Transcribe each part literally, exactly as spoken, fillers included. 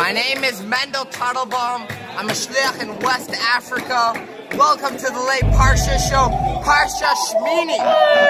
My name is Mendel Tuttlebaum. I'm a shliach in West Africa. Welcome to the Late Parsha Show, Parsha Shemini.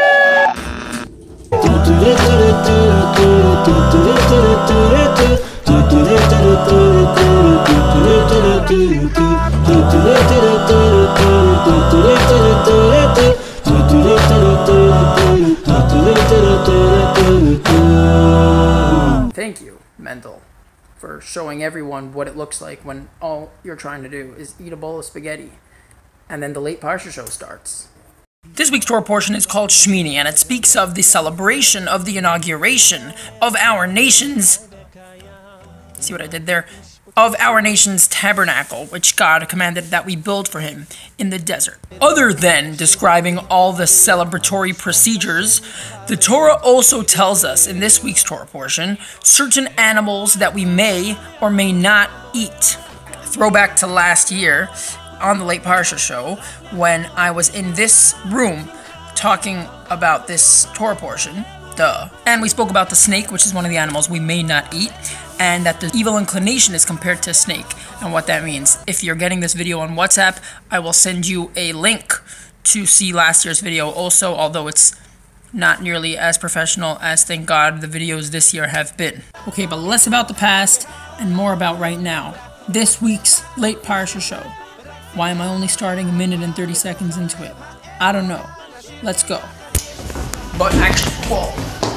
Thank you, Mendel, for showing everyone what it looks like when all you're trying to do is eat a bowl of spaghetti. And then the Late Parsha Show starts. This week's Torah portion is called Shemini, and it speaks of the celebration of the inauguration of our nation's, see what I did there? Of our nation's tabernacle, which God commanded that we build for him in the desert. Other than describing all the celebratory procedures, the Torah also tells us in this week's Torah portion certain animals that we may or may not eat. Throwback to last year on the Late Parsha Show when I was in this room talking about this Torah portion. Duh. And we spoke about the snake, which is one of the animals we may not eat, and that the evil inclination is compared to a snake, and what that means. If you're getting this video on WhatsApp, I will send you a link to see last year's video also, although it's not nearly as professional as, thank God, the videos this year have been. Okay, but less about the past and more about right now. This week's Late Parsha Show. Why am I only starting a minute and thirty seconds into it? I don't know. Let's go. But actually, whoa.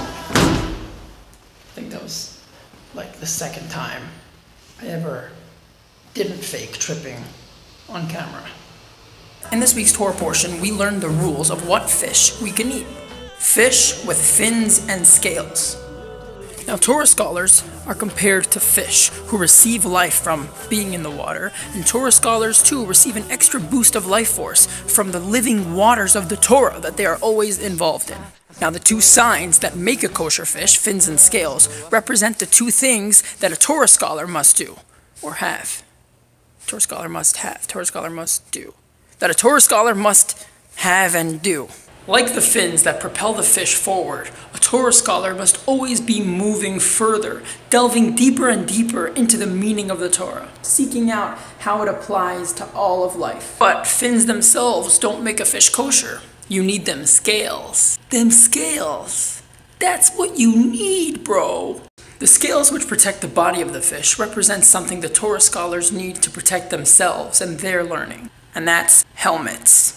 I think that was like the second time I ever didn't fake tripping on camera. In this week's Torah portion, we learned the rules of what fish we can eat. Fish with fins and scales. Now, Torah scholars are compared to fish who receive life from being in the water, and Torah scholars too receive an extra boost of life force from the living waters of the Torah that they are always involved in. Now, the two signs that make a kosher fish, fins and scales, represent the two things that a Torah scholar must do, or have. Torah scholar must have, Torah scholar must do. That a Torah scholar must have and do. Like the fins that propel the fish forward, a Torah scholar must always be moving further, delving deeper and deeper into the meaning of the Torah, seeking out how it applies to all of life. But fins themselves don't make a fish kosher. You need them scales. Them scales. That's what you need, bro. The scales which protect the body of the fish represent something the Torah scholars need to protect themselves and their learning, and that's helmets.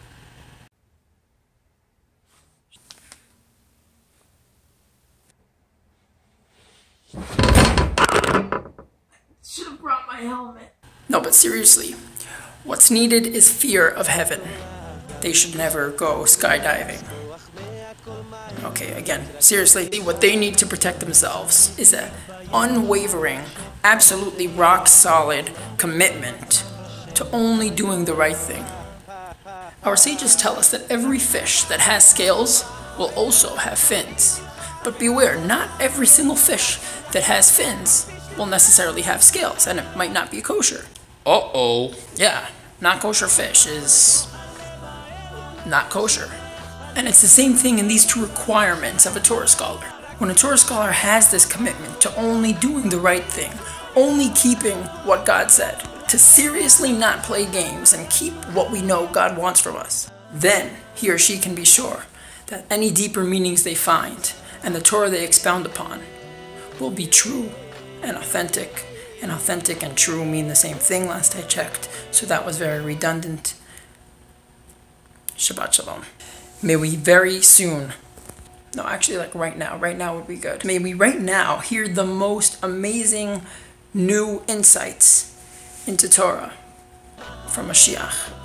Should have brought my helmet. No, but seriously, what's needed is fear of heaven. They should never go skydiving. Okay, again, seriously, what they need to protect themselves is an unwavering, absolutely rock-solid commitment to only doing the right thing. Our sages tell us that every fish that has scales will also have fins. But beware, not every single fish that has fins will necessarily have scales, and it might not be kosher. Uh-oh. Yeah, not kosher fish is not kosher. And it's the same thing in these two requirements of a Torah scholar. When a Torah scholar has this commitment to only doing the right thing, only keeping what God said, to seriously not play games and keep what we know God wants from us, then he or she can be sure that any deeper meanings they find and the Torah they expound upon will be true and authentic. And authentic and true mean the same thing last I checked, so that was very redundant. Shabbat Shalom. May we very soon, no, actually like right now, right now would be good. May we right now hear the most amazing new insights into Torah from Mashiach.